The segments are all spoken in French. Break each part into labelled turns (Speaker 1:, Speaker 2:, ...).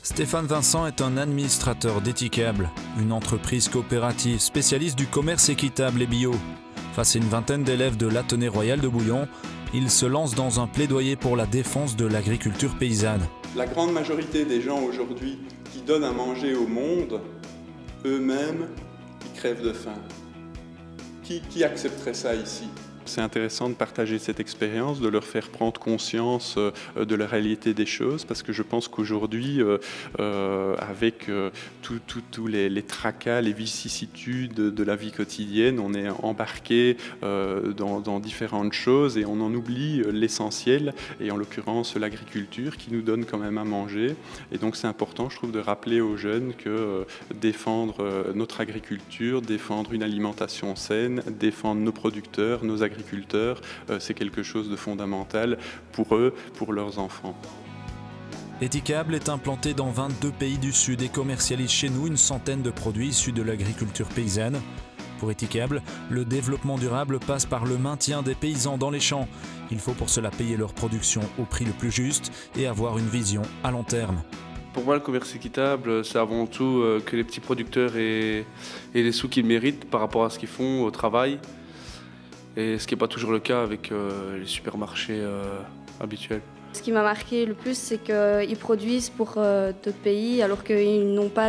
Speaker 1: Stéphane Vincent est un administrateur d'Etikable, une entreprise coopérative spécialiste du commerce équitable et bio. Face à une vingtaine d'élèves de l'Athénée Royal de Bouillon, il se lance dans un plaidoyer pour la défense de l'agriculture paysanne.
Speaker 2: La grande majorité des gens aujourd'hui qui donnent à manger au monde, eux-mêmes, ils crèvent de faim. Qui accepterait ça ici ? C'est intéressant de partager cette expérience, de leur faire prendre conscience de la réalité des choses, parce que je pense qu'aujourd'hui, avec tous les tracas, les vicissitudes de la vie quotidienne, on est embarqué dans différentes choses et on en oublie l'essentiel, et en l'occurrence l'agriculture qui nous donne quand même à manger. Et donc c'est important, je trouve, de rappeler aux jeunes que défendre notre agriculture, défendre une alimentation saine, défendre nos producteurs, nos agriculteurs, c'est quelque chose de fondamental pour eux, pour leurs enfants.
Speaker 1: Etikable est implanté dans 22 pays du Sud et commercialise chez nous une centaine de produits issus de l'agriculture paysanne. Pour Etikable, le développement durable passe par le maintien des paysans dans les champs. Il faut pour cela payer leur production au prix le plus juste et avoir une vision à long terme.
Speaker 3: Pour moi, le commerce équitable, c'est avant tout que les petits producteurs aient les sous qu'ils méritent par rapport à ce qu'ils font au travail. Et ce qui n'est pas toujours le cas avec les supermarchés habituels.
Speaker 4: Ce qui m'a marqué le plus, c'est qu'ils produisent pour d'autres pays alors qu'ils n'ont pas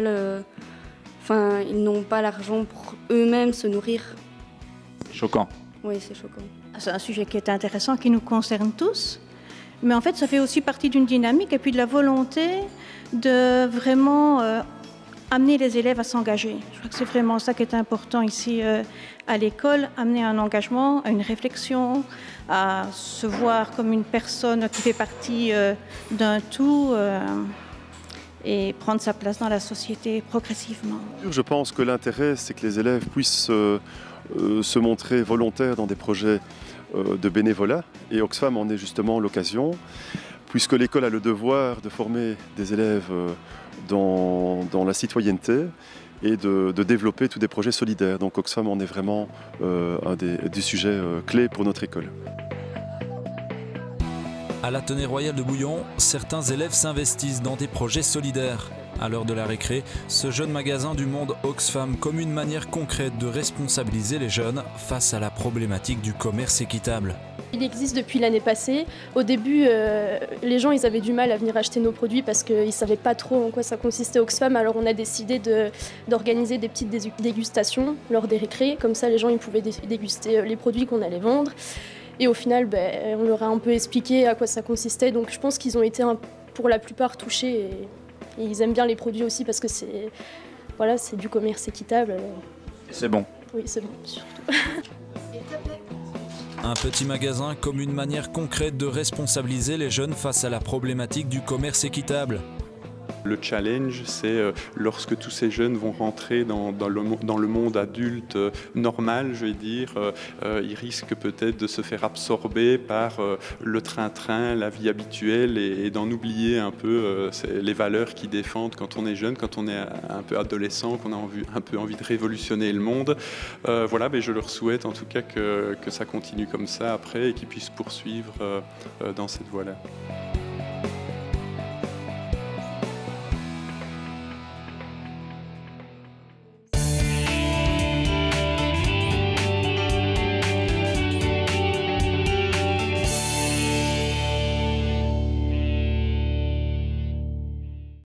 Speaker 4: l'argent pour eux-mêmes se nourrir.
Speaker 1: Choquant.
Speaker 4: Oui, c'est choquant.
Speaker 5: C'est un sujet qui est intéressant, qui nous concerne tous. Mais en fait, ça fait aussi partie d'une dynamique et puis de la volonté de vraiment amener les élèves à s'engager. Je crois que c'est vraiment ça qui est important ici à l'école, amener un engagement, une réflexion, à se voir comme une personne qui fait partie d'un tout et prendre sa place dans la société progressivement.
Speaker 6: Je pense que l'intérêt, c'est que les élèves puissent se montrer volontaires dans des projets de bénévolat, et Oxfam en est justement l'occasion, puisque l'école a le devoir de former des élèves dans la citoyenneté et de développer tous des projets solidaires. Donc Oxfam en est vraiment un des sujets clés pour notre école.
Speaker 1: À l'Athénée Royal de Bouillon, certains élèves s'investissent dans des projets solidaires. À l'heure de la récré, ce jeune magasin du monde Oxfam comme une manière concrète de responsabiliser les jeunes face à la problématique du commerce équitable.
Speaker 7: Il existe depuis l'année passée. Au début, les gens ils avaient du mal à venir acheter nos produits parce qu'ils ne savaient pas trop en quoi ça consistait Oxfam. Alors on a décidé d'organiser des petites dégustations lors des récrés. Comme ça, les gens ils pouvaient déguster les produits qu'on allait vendre. Et au final, on leur a un peu expliqué à quoi ça consistait. Donc je pense qu'ils ont été pour la plupart touchés. Et ils aiment bien les produits aussi parce que c'est du commerce équitable.
Speaker 1: C'est bon.
Speaker 7: Oui, c'est bon, surtout.
Speaker 1: Un petit magasin comme une manière concrète de responsabiliser les jeunes face à la problématique du commerce équitable.
Speaker 2: Le challenge, c'est lorsque tous ces jeunes vont rentrer dans le monde adulte normal, je vais dire, ils risquent peut-être de se faire absorber par le train-train, la vie habituelle et d'en oublier un peu les valeurs qu'ils défendent quand on est jeune, quand on est un peu adolescent, qu'on a un peu envie de révolutionner le monde. Mais je leur souhaite en tout cas que ça continue comme ça après et qu'ils puissent poursuivre dans cette voie-là.